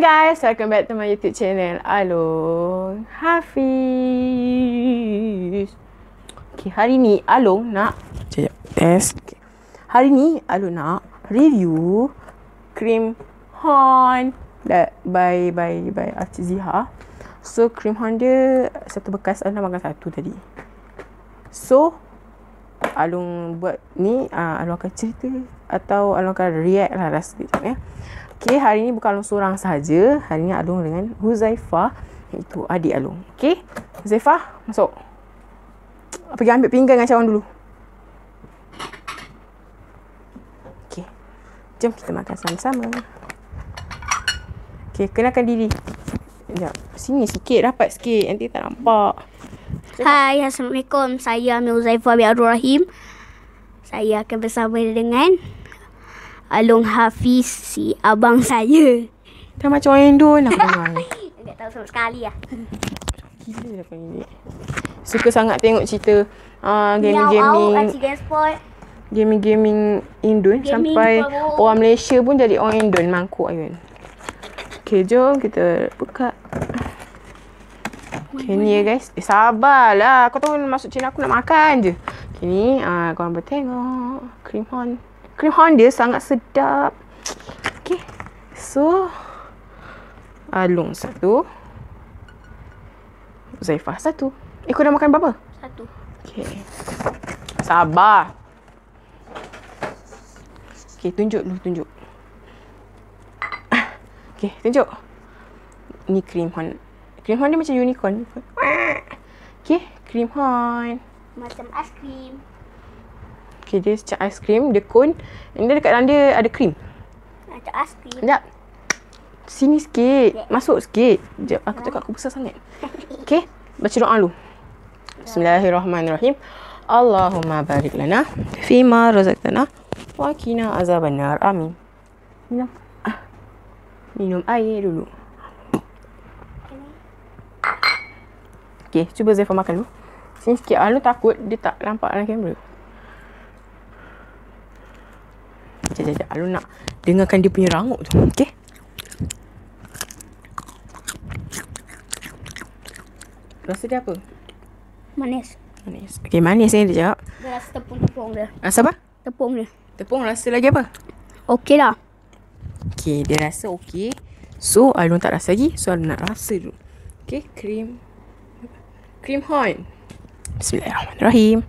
guys, welcome back to my YouTube channel Along Hafiz. Okay, hari ni Along nak test. Okay. Hari ni Along nak review cream horn by Archie Ziha. So cream horn dia satu bekas, Along makan satu tadi. So Along buat ni, Along akan cerita atau Along akan react lah rasa sekejap ya. Okay, hari ni bukan Along seorang sahaja. Hari ni Along dengan Huzaifah, iaitu adik Along. Okay, Huzaifah, masuk. Pergi ambil pinggan dengan cawan dulu. Okay, jom kita makan sama-sama. Okay, kenalkan diri. Sekejap, sini sikit, rapat sikit. Nanti tak nampak. Hai, Assalamualaikum. Saya Amir Huzaifah bin Abdul Rahim. Saya akan bersama dengan Along Hafiz, si abang saya. Dah macam orang Indo nak dengar ni. Tak tahu sama sekali lah. Gila lah kau ni. Suka sangat tengok cerita gaming Indo. Sampai orang Malaysia pun jadi orang Indo mangkuk kan. Okay, jom kita buka. Okay, ni ya guys. Sabarlah. Kau tahu masuk channel aku nak makan je. Okay, ni korang boleh tengok cream horn. Cream horn dia sangat sedap. Okay. So Along satu, Huzaifah satu. Kau dah makan berapa? Satu. Okay. Sabar. Okay, tunjuk dulu, tunjuk. Okay, tunjuk. Ni cream horn. Cream horn dia macam unicorn. Okay, cream horn. Macam aiskrim. Okay, dia macam aiskrim. Dia cone. And dia dekat dalam dia ada krim. Macam aiskrim. Sekejap. Sini sikit. Masuk sikit. Sekejap. Aku cakap aku besar sangat. Okay. Baca doa dulu. Bismillahirrahmanirrahim. Allahumma barik lana fima razaqtana wa qina azabannar. Amin. Minum. Minum air dulu. Okay, cuba Zaifah makan dulu. Sini sikit. Along takut dia tak nampak dalam kamera. Sekejap. Along nak dengarkan dia punya rangup tu. Okay. Rasa dia apa? Manis. Manis. Okay, manis ni dia cakap. Dia rasa tepung-tepung dia. Rasa apa? Tepung dia. Tepung rasa lagi apa? Okey lah. Okay, dia rasa okey. So, Along tak rasa lagi. So, Along nak rasa dulu. Okay, cream horn. Bismillahirrahmanirrahim.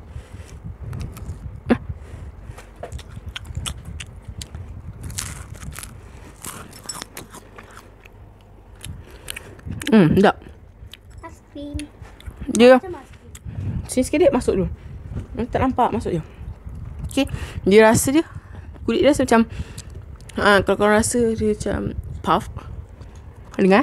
Sedap. Aiskrim. Dia Macam aiskrim. sini sikit dek, masuk dulu. Tak nampak, masuk je. Okay, dia rasa dia, kulit dia rasa macam kalau korang rasa dia macam puff. Dengar.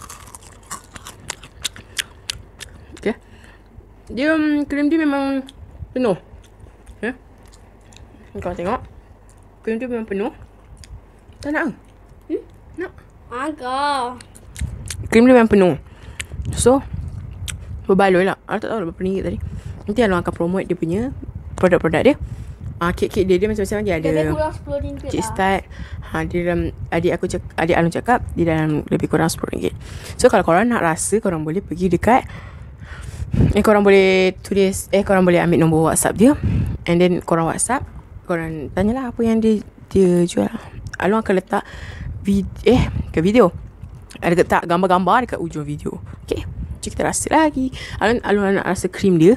Okay, dia krim dia memang penuh. Ya, kau tengok, krim dia memang penuh. Tak nak ke? Nak. Agak. Krim dia memang penuh. So berbaloi lah. Aku tak tahu berapa ringgit tadi. Nanti Along akan promote dia punya produk-produk dia. Kek-kek dia macam-macam lagi. Ada Lebih kurang RM10 cake lah. start. Dia dalam adik Along cakap dia dalam lebih kurang RM10. So kalau korang nak rasa, korang boleh pergi dekat korang boleh tulis korang boleh ambil nombor WhatsApp dia. And then korang WhatsApp, korang tanyalah apa yang dia jual. Along akan letak video. Ada letak gambar-gambar dekat ujung video. Okay, jom kita rasa lagi. Along nak rasa krim dia.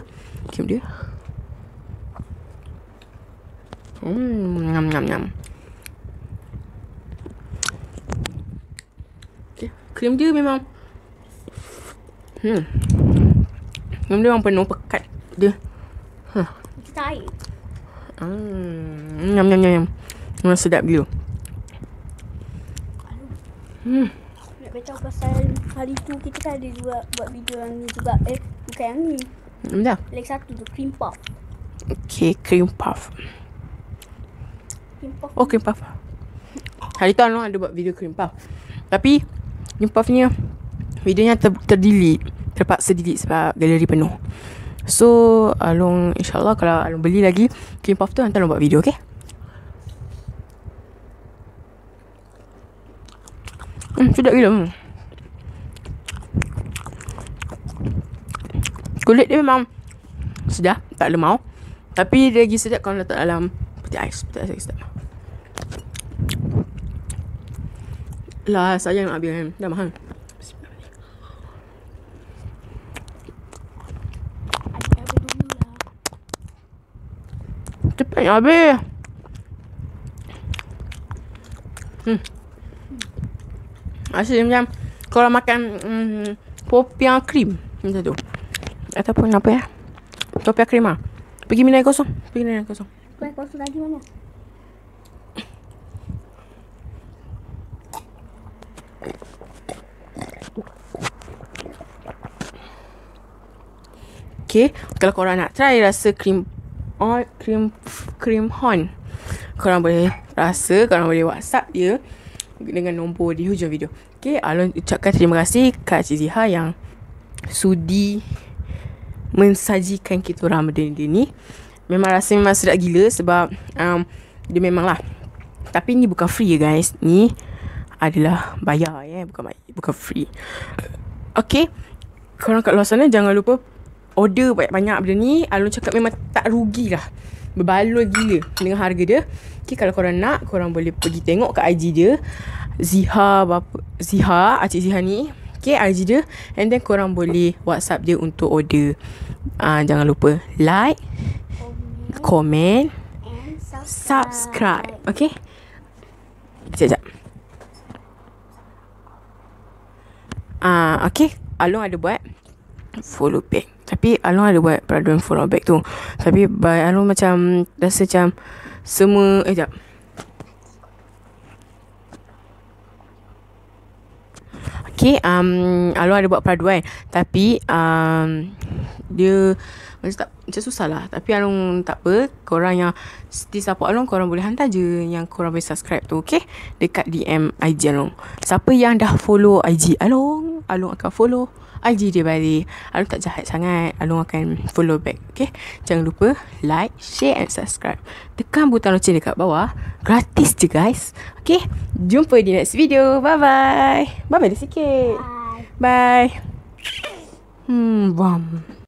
Nyam. Okay, krim dia memang krim dia memang penuh, pekat dia. Kita air. Nyam. Memang sedap dia. Nak beritahu pasal hari tu kita kan ada juga buat video yang ni juga. Bukan yang ni. Dah. Lagi satu tu, cream puff. Okay, cream puff. Cream puff. Oh, cream puff. Hari tu Along ada buat video cream puff. Tapi cream puff ni videonya terdelete. Terpaksa delete sebab galeri penuh. So Along insyaAllah kalau Along beli lagi cream puff tu, nanti Along buat video, okay? Sedap gila. Kulit dia memang sedap, tak lemau. Tapi dia lagi sedap kalau letak dalam peti ais. Peti ais lagi sedap. Lah, saya nak ambil kan. Dah mahal. Cepat nak habis. Asyik macam kalau makan popiah krim macam tu. Ataupun apa ya? Popiah krim lah. Pergi minum air kosong. Air kosong tadi mana? Okay, kalau korang nak try rasa cream horn, korang boleh rasa, korang boleh WhatsApp dia dengan nombor di hujung video. Okay, Alun ucapkan terima kasih Kak Cik Ziha yang sudi mensajikan kita orang benda ni. Memang rasa memang sedap gila sebab dia memang lah. Tapi ni bukan free guys. Ni adalah bayar bukan free. Okay, korang kat luar sana jangan lupa order banyak-banyak benda ni. Alun cakap memang tak rugi lah. Berbaloi gila dengan harga dia. Okay, kalau korang nak, korang boleh pergi tengok kat IG dia, Ziha, Cik Ziha ni. Okay, IG dia. And then korang boleh WhatsApp dia untuk order. Jangan lupa like, comment And subscribe. Okay, sekejap. Okay, Alun ada buat follow back. Tapi Alun ada buat peraduan follow back tu. Tapi Alun macam rasa macam semua sekejap. Okay, Alun ada buat peraduan. Tapi dia macam susah lah. Tapi Alun tak apa. Korang yang still support Alun, korang boleh hantar je yang korang boleh subscribe tu. Okay, dekat DM IG Alun. Siapa yang dah follow IG Alun akan follow IG dia balik. Alun tak jahat sangat. Alun akan follow back. Okay, jangan lupa like, share and subscribe. Tekan butang loceng dekat bawah. Gratis je guys. Okay, jumpa di next video. Bye bye. Bye bye dia sikit. Bye. Bam.